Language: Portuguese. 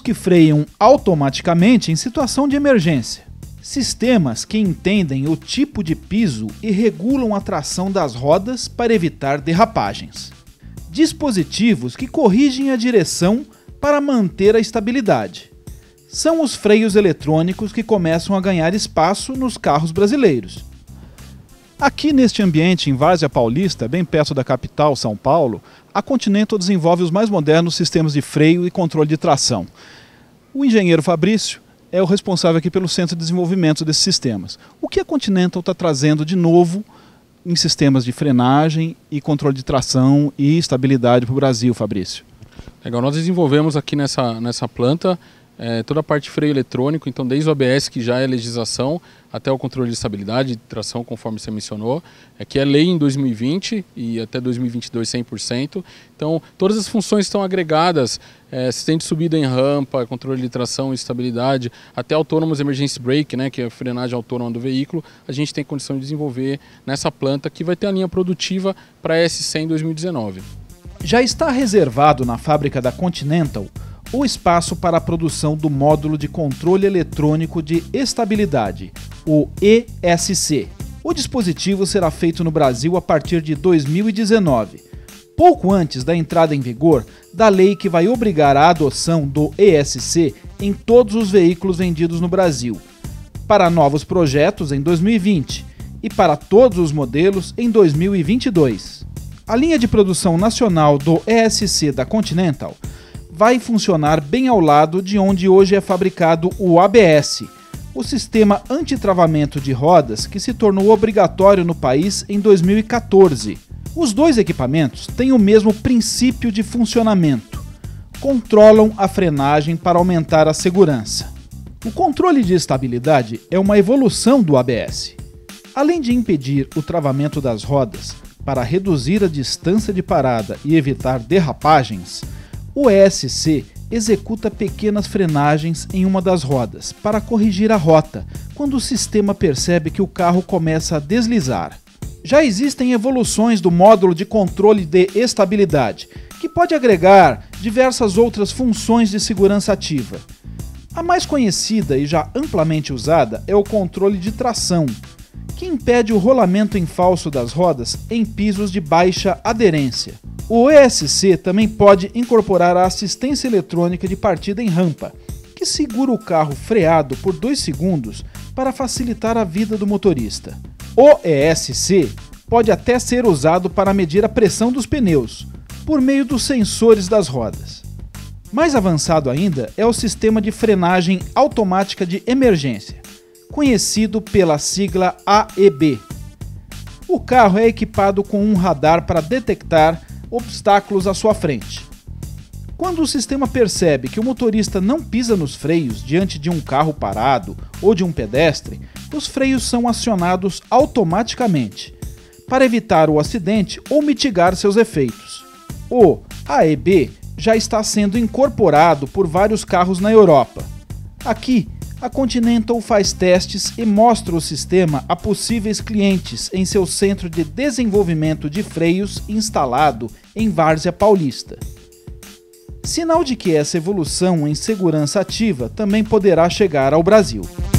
que freiam automaticamente em situação de emergência. Sistemas que entendem o tipo de piso e regulam a tração das rodas para evitar derrapagens. Dispositivos que corrigem a direção para manter a estabilidade. São os freios eletrônicos que começam a ganhar espaço nos carros brasileiros. Aqui neste ambiente, em Várzea Paulista, bem perto da capital, São Paulo, a Continental desenvolve os mais modernos sistemas de freio e controle de tração. O engenheiro Fabrício é o responsável aqui pelo centro de desenvolvimento desses sistemas. O que a Continental está trazendo de novo em sistemas de frenagem e controle de tração e estabilidade para o Brasil, Fabrício? Legal, nós desenvolvemos aqui nessa planta toda a parte de freio eletrônico, então desde o ABS, que já é legislação, até o controle de estabilidade e tração, conforme você mencionou, que é lei em 2020 e até 2022 100%. Então todas as funções estão agregadas, assistente de subida em rampa, controle de tração e estabilidade, até Autonomous Emergency Brake, que é a frenagem autônoma do veículo, a gente tem condição de desenvolver nessa planta, que vai ter a linha produtiva para a S100 em 2019. Já está reservado na fábrica da Continental o espaço para a produção do módulo de controle eletrônico de estabilidade, o ESC. O dispositivo será feito no Brasil a partir de 2019, pouco antes da entrada em vigor da lei que vai obrigar a adoção do ESC em todos os veículos vendidos no Brasil, para novos projetos em 2020 e para todos os modelos em 2022. A linha de produção nacional do ESC da Continental vai funcionar bem ao lado de onde hoje é fabricado o ABS, o sistema antitravamento de rodas que se tornou obrigatório no país em 2014. Os dois equipamentos têm o mesmo princípio de funcionamento. Controlam a frenagem para aumentar a segurança. O controle de estabilidade é uma evolução do ABS. Além de impedir o travamento das rodas para reduzir a distância de parada e evitar derrapagens, o ESC executa pequenas frenagens em uma das rodas para corrigir a rota quando o sistema percebe que o carro começa a deslizar. Já existem evoluções do módulo de controle de estabilidade, que pode agregar diversas outras funções de segurança ativa. A mais conhecida e já amplamente usada é o controle de tração, que impede o rolamento em falso das rodas em pisos de baixa aderência. O ESC também pode incorporar a assistência eletrônica de partida em rampa, que segura o carro freado por 2 segundos para facilitar a vida do motorista. O ESC pode até ser usado para medir a pressão dos pneus, por meio dos sensores das rodas. Mais avançado ainda é o sistema de frenagem automática de emergência, conhecido pela sigla AEB. O carro é equipado com um radar para detectar obstáculos à sua frente. Quando o sistema percebe que o motorista não pisa nos freios diante de um carro parado ou de um pedestre, os freios são acionados automaticamente, para evitar o acidente ou mitigar seus efeitos. O AEB já está sendo incorporado por vários carros na Europa. Aqui, a Continental faz testes e mostra o sistema a possíveis clientes em seu centro de desenvolvimento de freios instalado em Várzea Paulista. Sinal de que essa evolução em segurança ativa também poderá chegar ao Brasil.